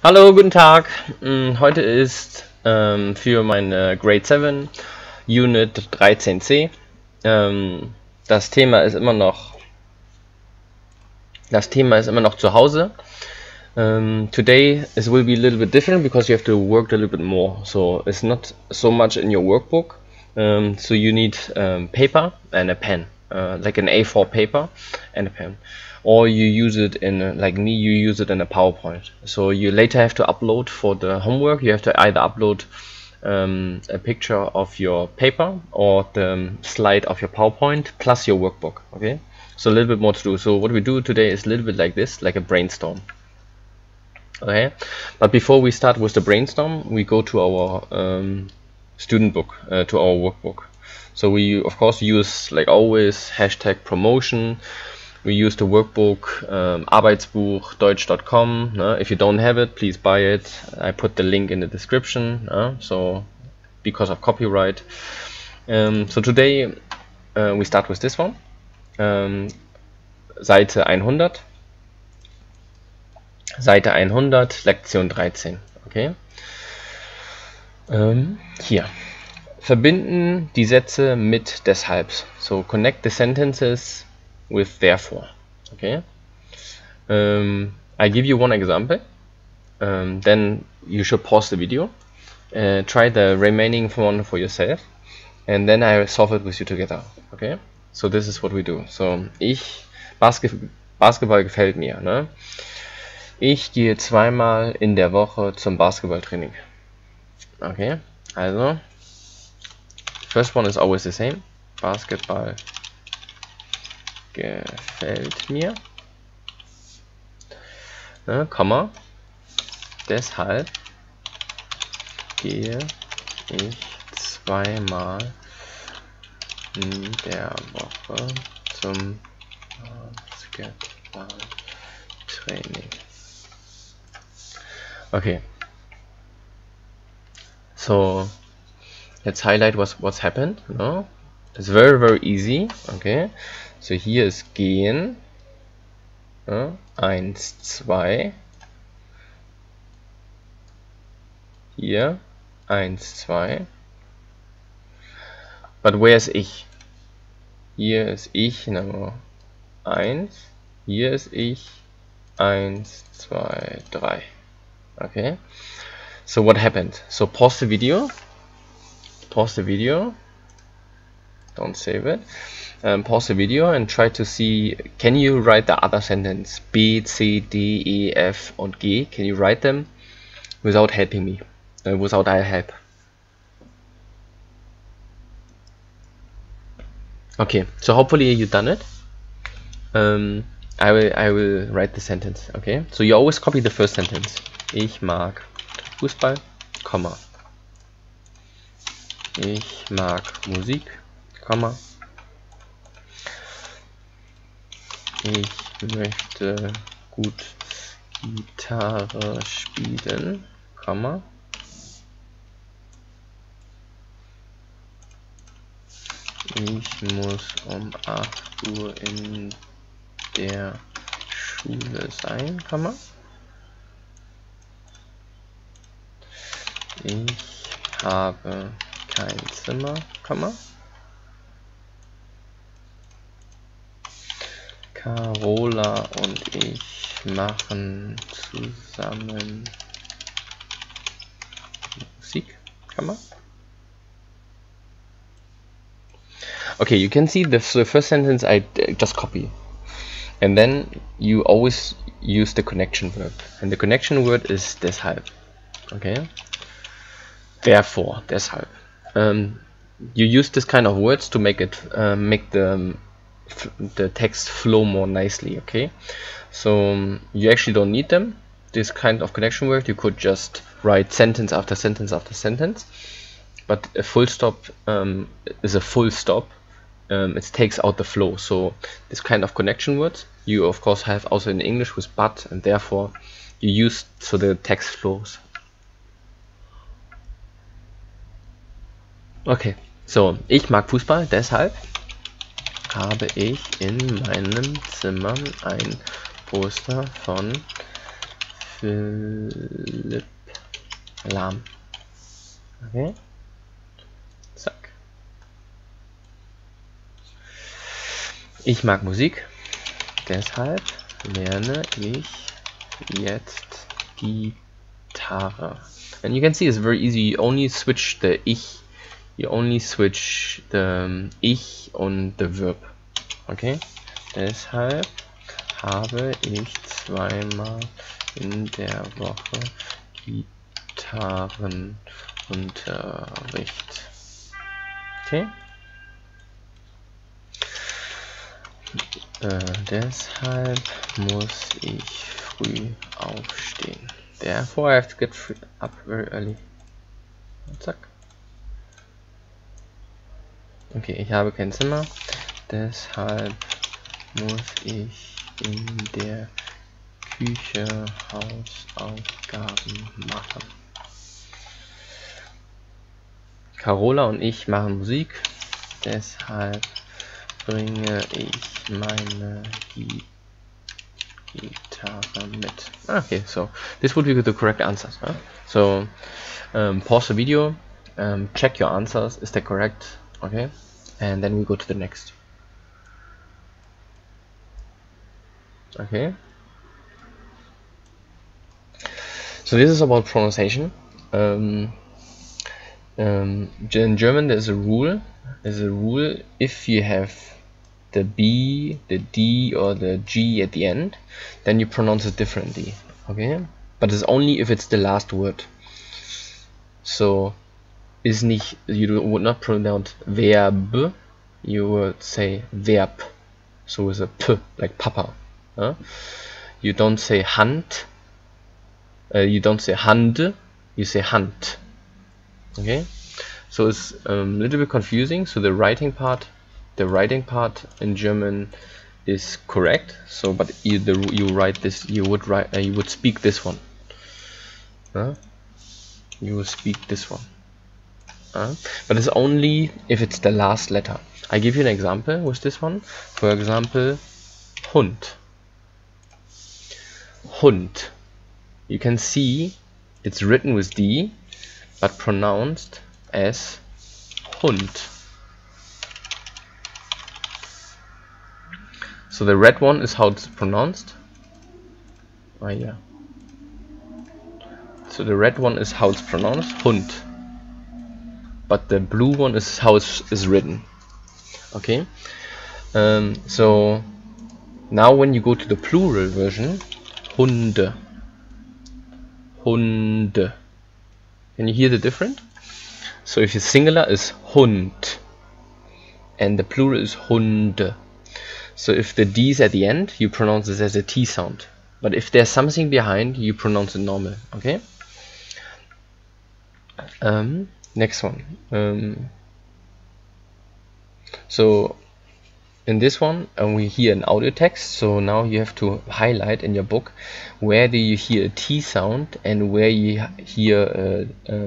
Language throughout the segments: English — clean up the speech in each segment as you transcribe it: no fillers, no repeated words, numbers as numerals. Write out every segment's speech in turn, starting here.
Hallo, guten Tag. Heute ist für meine Grade 7 Unit 13c. Das Thema ist immer noch zu Hause. Today it will be a little bit different because you have to work a little bit more. So it's not so much in your workbook. So you need paper and a pen, like an A4 paper and a pen. Or you use it in, like me, you use it in a PowerPoint. So you later have to upload for the homework. You have to either upload a picture of your paper or the slide of your PowerPoint plus your workbook. Okay, so a little bit more to do. So what we do today is a little bit like this, like a brainstorm. Okay, but before we start with the brainstorm, we go to our student book, to our workbook. So we of course use, like always, hashtag promotion. We use the workbook Arbeitsbuch Deutsch.com. If you don't have it, please buy it. I put the link in the description. So because of copyright. So today we start with this one. Seite 100. Seite 100, Lektion 13. Okay. Hier. Verbinden die Sätze mit deshalb. So connect the sentences with therefore. Okay. I give you one example. Then you should pause the video. Try the remaining one for yourself. And then I solve it with you together. Okay. So this is what we do. So Basketball gefällt mir. Ne? Ich gehe zweimal in der Woche zum Basketballtraining. Okay. Also first one is always the same. Basketball gefällt mir, Komma, deshalb gehe ich zweimal in der Woche zum Basketballtraining. Okay, so let's highlight what's happened. No? It's very easy. Okay, so hier ist gehen, 1, 2, hier 1, 2, but where ist ich? Hier ist ich, Nummer 1, hier ist ich, 1, 2, 3. Okay, so what happened? So pause the video, don't save it. Pause the video and try to see, can you write the other sentence? B, C, D, E, F und G. Can you write them without helping me? Without I help. Okay, so hopefully you done it. I will write the sentence. Okay, so you always copy the first sentence. Ich mag Fußball, Komma. Ich mag Musik, Komma. Ich möchte gut Gitarre spielen, Komma. Ich muss um 8 Uhr in der Schule sein, Komma. Ich habe kein Zimmer, Komma. Carola und ich machen zusammen Musik, Komma. Okay, you can see the first sentence I just copy, and then you always use the connection word, and the connection word is deshalb. Okay, therefore, deshalb. You use this kind of words to make it make the text flow more nicely. Okay, so you actually don't need them, this kind of connection word. You could just write sentence after sentence after sentence, but a full stop is a full stop. It takes out the flow. So this kind of connection words you of course have also in English with but and therefore you use so the text flows. Okay, so ich mag Fußball, deshalb habe ich in meinem Zimmer ein Poster von Philipp Lahm. Okay. Zack. Ich mag Musik, deshalb lerne ich jetzt Gitarre. And you can see it's very easy. You only switch the ich. You only switch the ich und the verb. Okay? Deshalb habe ich zweimal in der Woche Gitarrenunterricht. Okay? Deshalb muss ich früh aufstehen. Therefore I have to get up very early. Zack. Okay, ich habe kein Zimmer. Deshalb muss ich in der Küche Hausaufgaben machen. Carola und ich machen Musik. Deshalb bringe ich meine Gitarre mit. Okay, so this would be the correct answers. Huh? So pause the video, check your answers. Is that correct? Okay, and then we go to the next. Okay. So this is about pronunciation. In German there's a rule. If you have the B, the D or the G at the end, then you pronounce it differently. Okay? But it's only if it's the last word. So you would not pronounce Verb, you would say Verb. So with a P, like Papa. You don't say Hand. You don't say Hand, you say Hand. Okay? So it's a little bit confusing. So the writing part in German is correct. So, but you write this. You would speak this one. You will speak this one. But it's only if it's the last letter. I give you an example with this one. For example, Hund. Hund. You can see it's written with D, but pronounced as Hund. So the red one is how it's pronounced. Oh yeah. So the red one is how it's pronounced, Hund. But the blue one is how it is written. Okay. So now when you go to the plural version, Hunde. Hunde. Can you hear the difference? So if the singular is Hund and the plural is Hunde. So if the D is at the end, you pronounce this as a T sound. But if there's something behind, you pronounce it normal. Okay. Next one. So in this one, we hear an audio text. So now you have to highlight in your book where do you hear a T sound and where you hear.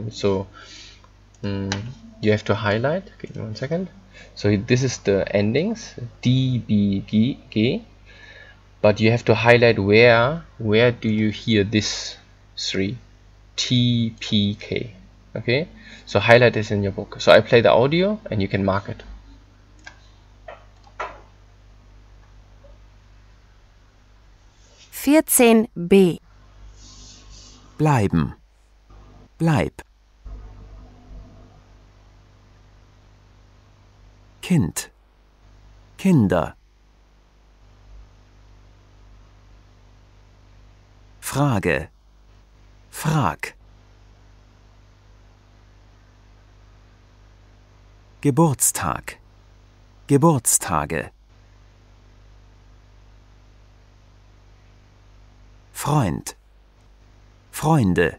You have to highlight. Give me 1 second. So this is the endings D, B, G, but you have to highlight where do you hear this 3 T, P, K. Okay, so highlight this in your book. So I play the audio and you can mark it. B. Bleiben. Bleib. Kind. Kinder. Frage. Frag. Geburtstag. Geburtstage. Freund. Freunde.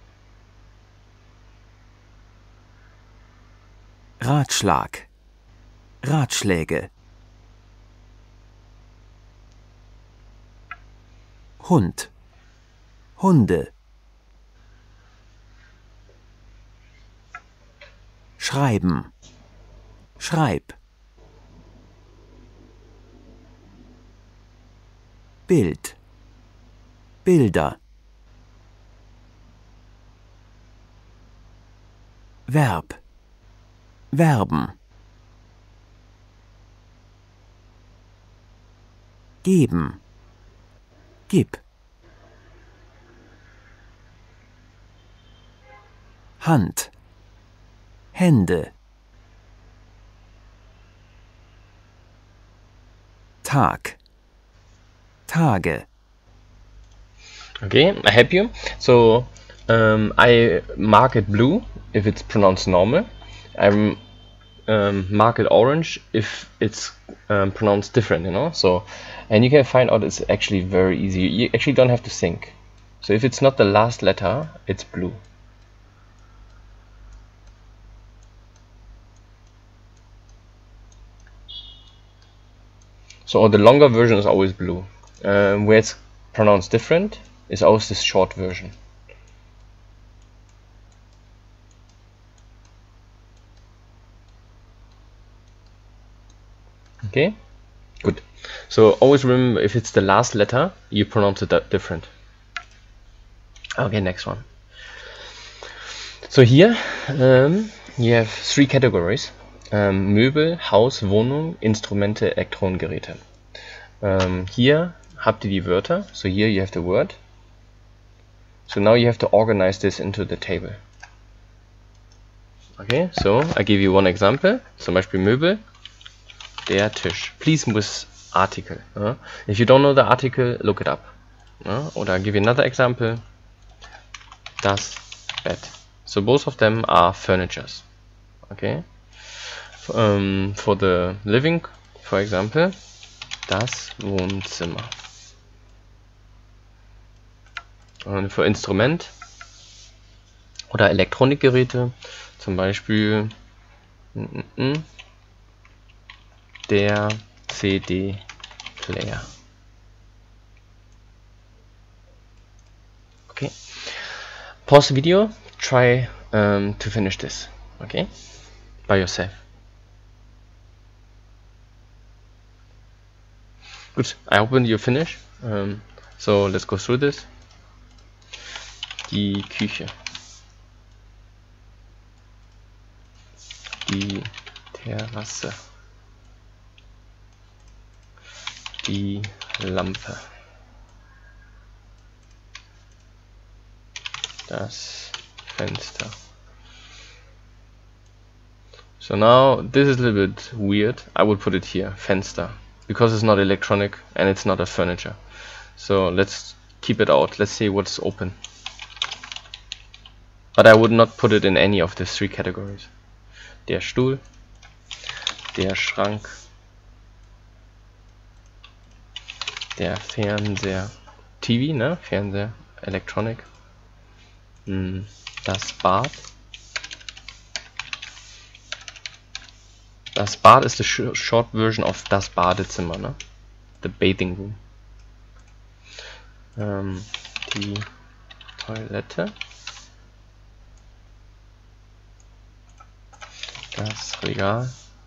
Ratschlag. Ratschläge. Hund. Hunde. Schreiben. Schreib. Bild. Bilder. Verb. Verben. Geben. Gib. Hand. Hände. Tag. Tage. Okay, I help you. So I mark it blue if it's pronounced normal. I mark it orange if it's pronounced different, you know. So, and you can find out it's actually very easy. You actually don't have to think. So if it's not the last letter, it's blue. So the longer version is always blue. Where it's pronounced different is always this short version. Okay, good. So always remember, if it's the last letter, you pronounce it different. Okay, next one. So here you have three categories: Möbel, Haus, Wohnung, Instrumente, Elektronengeräte. Hier habt ihr die Wörter. So here you have the word. So now you have to organize this into the table. Okay, so I give you one example. Zum Beispiel Möbel. Der Tisch. Please with article. If you don't know the article, look it up. Or I'll give you another example. Das Bett. So both of them are furnitures. Okay. For the living, for example, das Wohnzimmer. Und für Instrument oder Elektronikgeräte, zum Beispiel der CD-Player. Okay. Pause the video. Try to finish this. Okay. By yourself. Good. I hope you finish. So let's go through this. Die Küche. Die Terrasse. Die Lampe. Das Fenster. So now this is a little bit weird. I would put it here, Fenster, because it's not electronic and it's not a furniture. So let's keep it out. Let's see what's open. But I would not put it in any of these three categories. Der Stuhl, der Schrank, der Fernseher, TV, ne? Fernseher, Electronic, das Bad. Das Bad is the short version of das Badezimmer, ne? The bathing room. Die Toilette. Das Regal.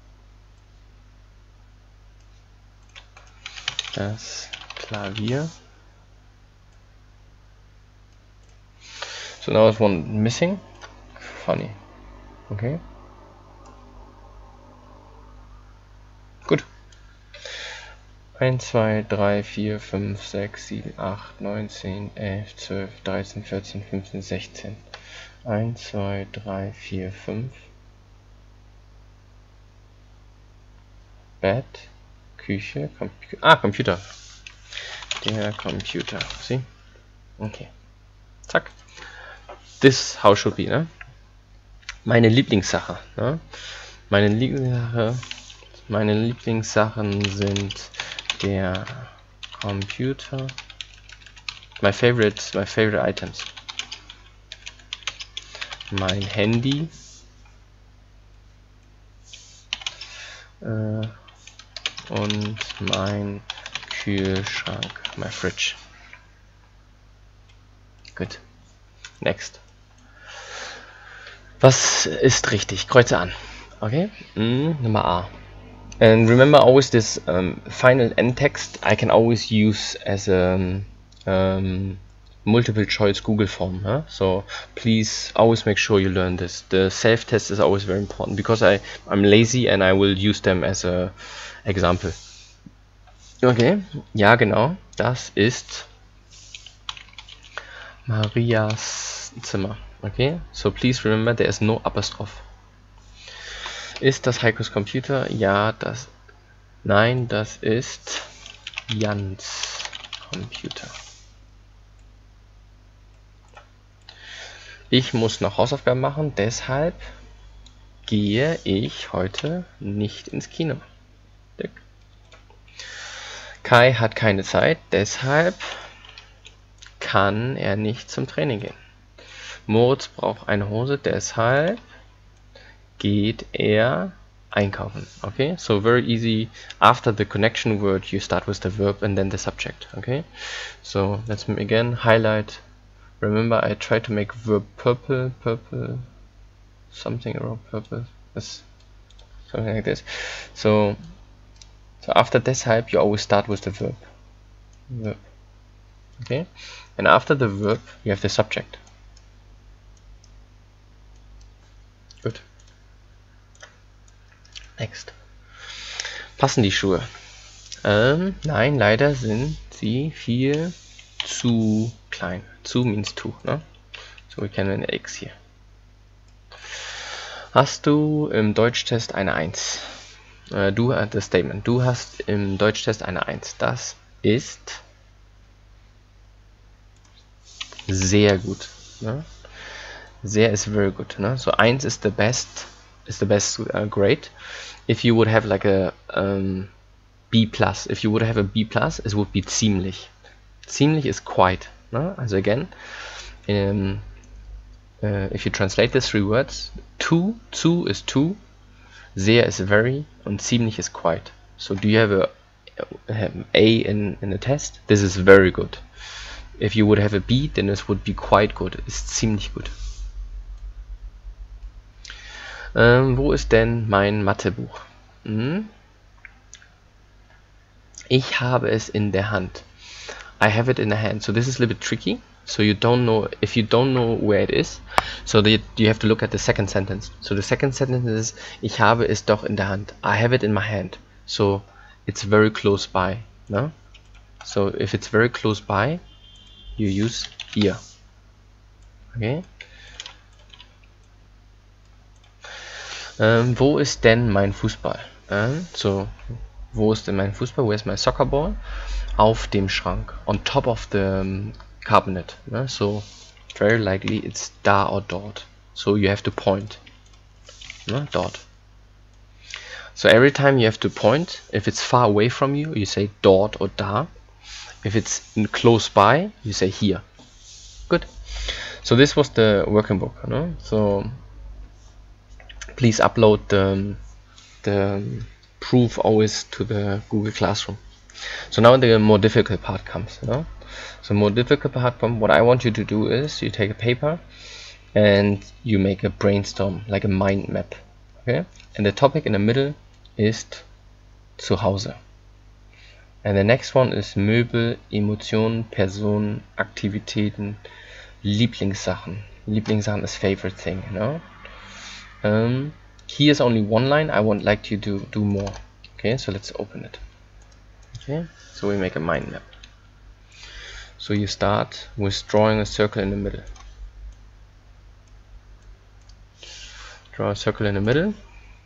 Das Klavier. So now there's one missing. Funny. Okay. Gut. 1, 2, 3, 4, 5, 6, 7, 8, 9, 10, 11, 12, 13, 14, 15, 16. 1, 2, 3, 4, 5. Bett, Küche, Computer. Der Computer. See? Okay. Zack. This how should be, ne? Meine Lieblingssache, ne? Meine Lieblingssachen sind der Computer. My favorite items. Mein Handy. Und mein Kühlschrank, my fridge. Gut. Next. Was ist richtig? Kreuze an. Okay. Nummer A. And remember always this final end text I can always use as a multiple choice Google form. Huh? So please always make sure you learn this. The self-test is always very important because I'm lazy and I will use them as a example. Okay, ja genau, das ist Marias Zimmer. Okay, so please remember there is no apostrophe. Ist das Heikos Computer? Ja, nein, das ist Jans Computer. Ich muss noch Hausaufgaben machen, deshalb gehe ich heute nicht ins Kino. Kai hat keine Zeit, deshalb kann er nicht zum Training gehen. Moritz braucht eine Hose, deshalb geht er einkaufen. Okay, so very easy. After the connection word, you start with the verb and then the subject. Okay, so let's again highlight. Remember, I try to make verb purple, something around purple. Something like this. So after deshalb, you always start with the verb. Okay, and after the verb, you have the subject. Good. Next. Passen die Schuhe? Nein, leider sind sie viel zu klein. Zu means too, ne? So we can an X hier. Hast du im Deutschtest eine 1? Das Statement. Du hast im Deutschtest eine 1. Das ist sehr gut. Ne? Sehr is very good. Ne? So 1 is the best grade. If you would have like a B+, if you would have a B+, it would be ziemlich. Ziemlich is quite. Ne? Also again, if you translate the 3 words, zu is too, sehr is very, und ziemlich is quite. So do you have a in the test? This is very good. If you would have a B, then this would be quite good. Ist ziemlich gut. Wo ist denn mein Mathebuch? Ich habe es in der Hand. I have it in the hand. So this is a little bit tricky. So you don't know, if you don't know where it is, so that you have to look at the second sentence. So the second sentence is, ich habe es doch in der Hand. I have it in my hand. So it's very close by. No? So if it's very close by, you use hier. Okay. Wo ist denn mein Fußball? So, wo ist denn mein Fußball? Where's my soccer ball? Auf dem Schrank. On top of the cabinet. Ne? So, very likely it's da or dort. So you have to point. Ne? Dort. So every time you have to point, if it's far away from you, you say dort or da. If it's close by, you say here. Good. So this was the working book. No? So please upload the proof always to the Google Classroom. So now the more difficult part comes. No? So more difficult part comes. What I want you to do is you take a paper and you make a brainstorm, like a mind map. Okay? And the topic in the middle is Zuhause. And the next one is Möbel, Emotionen, Personen, Aktivitäten, Lieblingssachen. Lieblingssachen is favorite thing, you know? Here's only one line. I would like you to do more. Okay, so let's open it. Okay, so we make a mind map. So you start with drawing a circle in the middle. Draw a circle in the middle.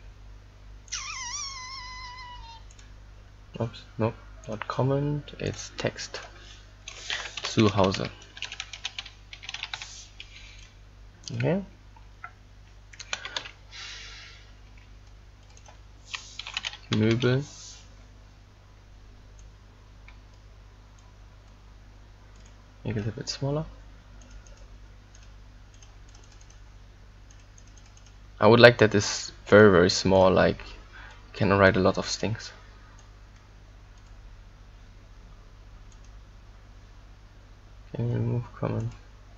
Oops, nope, not comment, it's text. Zuhause. Okay. Möbel. Make it a bit smaller. I would like that is very, very small, like you can write a lot of things. Can you remove comment?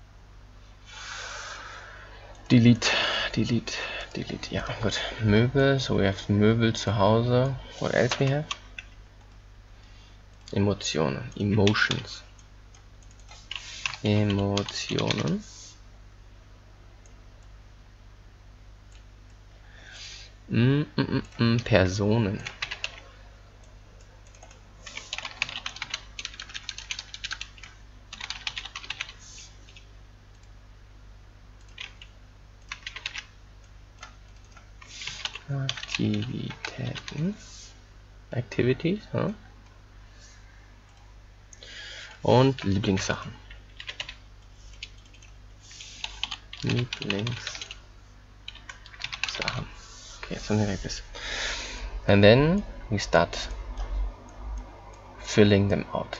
Delete. Yeah, good. Möbel, so we have Möbel zu Hause. What else we have? Emotionen, emotions. Emotionen. Personen. Aktivitäten. Activities. Ja. Und Lieblingssachen. Lieblingssachen. Okay, something like this. And then we start filling them out.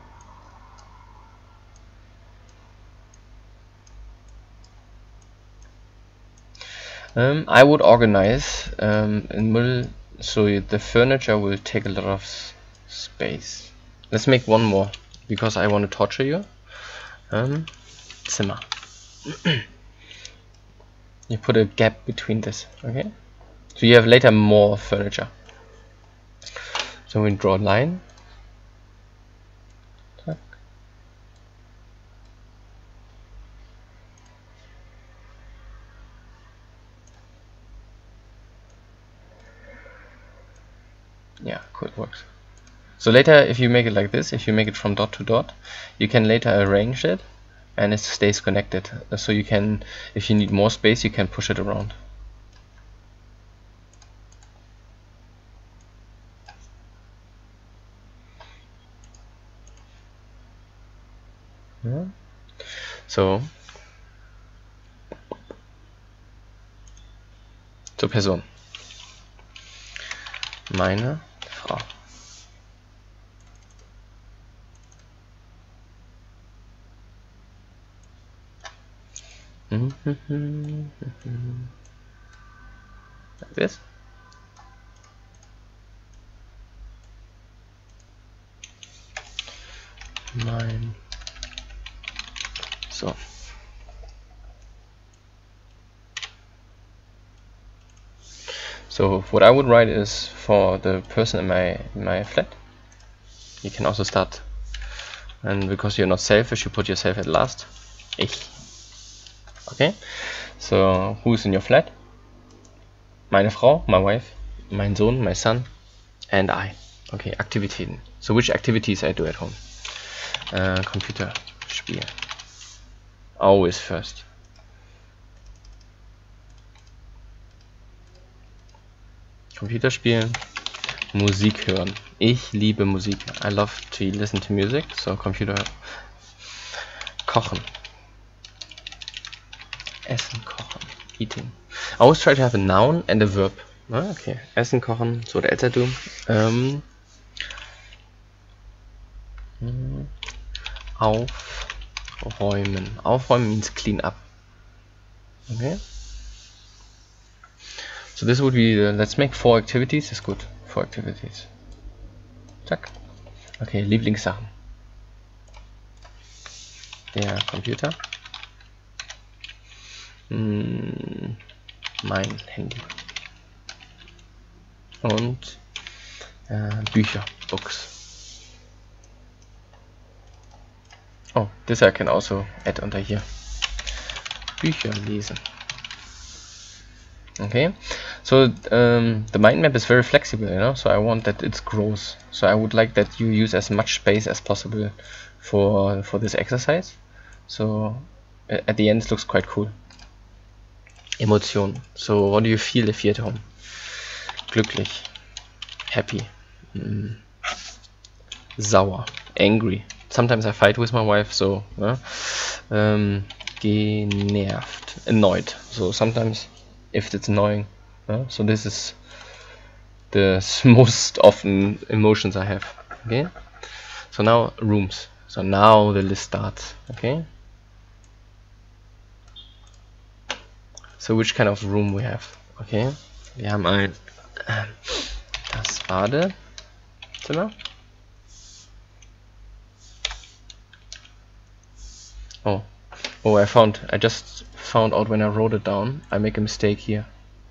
I would organize in Müll so the furniture will take a lot of space. Let's make one more because I want to torture you. Zimmer. You put a gap between this, okay? So you have later more furniture. So we draw a line. Tack. Yeah, cool, it works. So later, if you make it like this, if you make it from dot to dot, you can later arrange it and it stays connected. So you can, if you need more space, you can push it around. Yeah. So zur Person. Meine Frau. Like this. Mein. So. So what I would write is for the person in my flat. You can also start, and because you're not selfish, you put yourself at last. Ich. Okay. So who's in your flat? Meine Frau, my wife, mein Sohn, my son, and I. Okay, Aktivitäten. So which activities I do at home? Computer, Spiel. Always first. Computer spielen, Musik hören. Ich liebe Musik. I love to listen to music, so Computer. Kochen. Essen, kochen, eating. I always try to have a noun and a verb. Okay, Essen, kochen, so what else I do. Aufräumen. Aufräumen means clean up. Okay. So this would be, let's make 4 activities, is good, 4 activities. Zack. Okay, Lieblingssachen. Der Computer. Mein Handy. Und Bücher, Books. Oh, this I can also add under here. Bücher lesen. Okay, so the mind map is very flexible, you know, so I want that it grows. So I would like that you use as much space as possible for this exercise. So at the end it looks quite cool. Emotion. So what do you feel if you're at home? Glücklich, happy, sauer, angry. Sometimes I fight with my wife, so genervt, annoyed. So sometimes if it's annoying, so this is the most often emotions I have. Okay, so now rooms. So now the list starts. Okay, so which kind of room we have? Okay, wir haben ein das Badezimmer. Oh, I just found out when I wrote it down. I make a mistake here.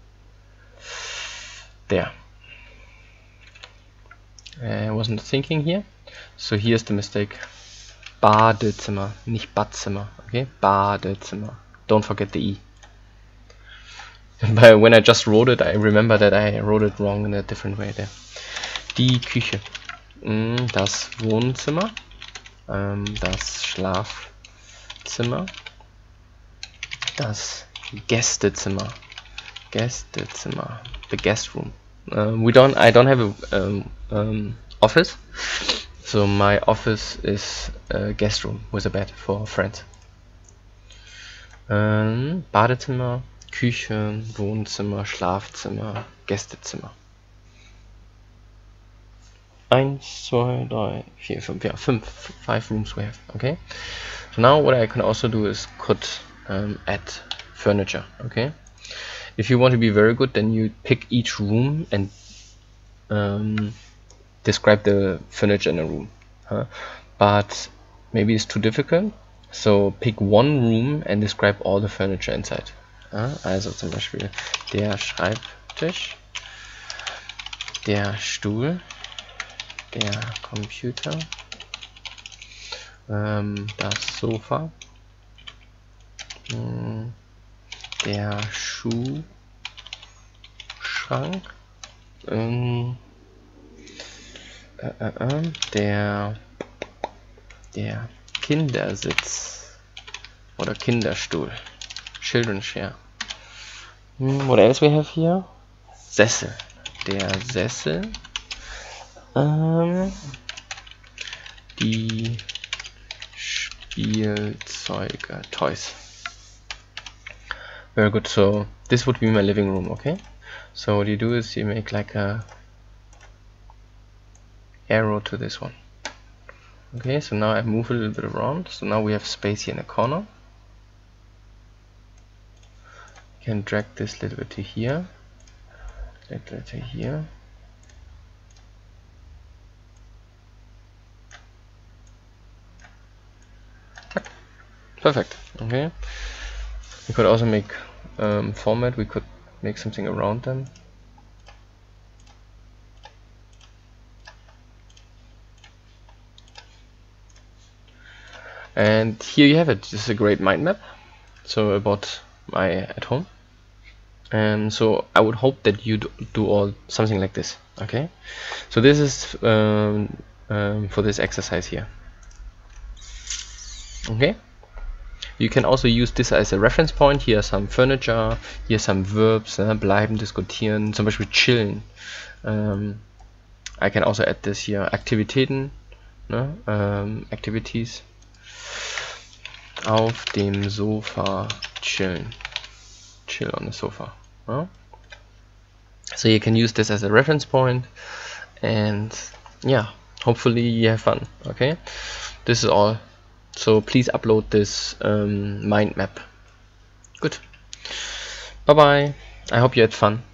There. I wasn't thinking here. So here's the mistake. Badezimmer, nicht Badzimmer, okay? Badezimmer. Don't forget the E. But when I just wrote it, I remember that I wrote it wrong in a different way there. Die Küche. Das Wohnzimmer. Das Schlafzimmer. Das Gästezimmer. Gästezimmer. The guest room. I don't have a office. So my office is a guest room with a bed for friends. Badezimmer, Küche, Wohnzimmer, Schlafzimmer, Gästezimmer. 1, 2, 3, 4, 5, yeah, 5 rooms we have, okay? So now what I can also do is could add furniture, okay? If you want to be very good, then you pick each room and describe the furniture in a room. But maybe it's too difficult, so pick one room and describe all the furniture inside. Also zum Beispiel der Schreibtisch, der Stuhl, der Computer, das Sofa, der Schuhschrank, der Kindersitz oder Kinderstuhl, Children's Chair. What else we have here? Sessel, der Sessel, die Spielzeuge, toys. Very good. So this would be my living room, okay? So what you do is you make like a arrow to this one. Okay, so now I move a little bit around. So now we have space here in the corner. You can drag this a little bit to here, a little bit to here. Perfect. Okay. We could also make format. We could make something around them. And here you have it. This is a great mind map. So about my at home. And so I would hope that you do all something like this. Okay. So this is for this exercise here. Okay. You can also use this as a reference point. Here are some furniture, here are some verbs, bleiben, diskutieren, zum Beispiel chillen. I can also add this here, Aktivitäten, activities. Auf dem Sofa chillen. Chill on the sofa. So you can use this as a reference point, and yeah, hopefully you have fun. Okay, this is all. So please upload this mind map. Good. Bye bye. I hope you had fun.